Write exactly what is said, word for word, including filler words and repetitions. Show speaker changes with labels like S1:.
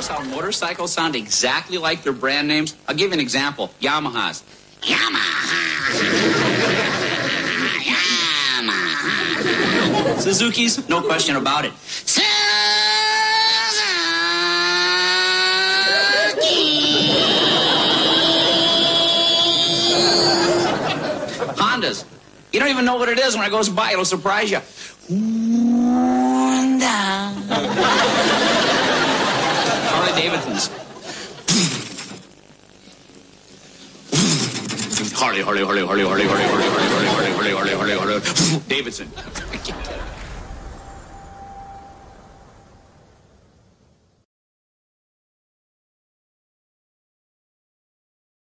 S1: Notice how motorcycles sound exactly like their brand names? I'll give you an example. Yamahas. Yamaha. Yamaha. Suzuki's, no question about it. Suzuki. Hondas. You don't even know what it is. When it goes by, it'll surprise you. Honda. Harley Davidson's. Harley, Harley, Harley, Harley, Harley, Harley, Harley, Harley, Harley, Harley, Harley, Harley, Harley, Davidson.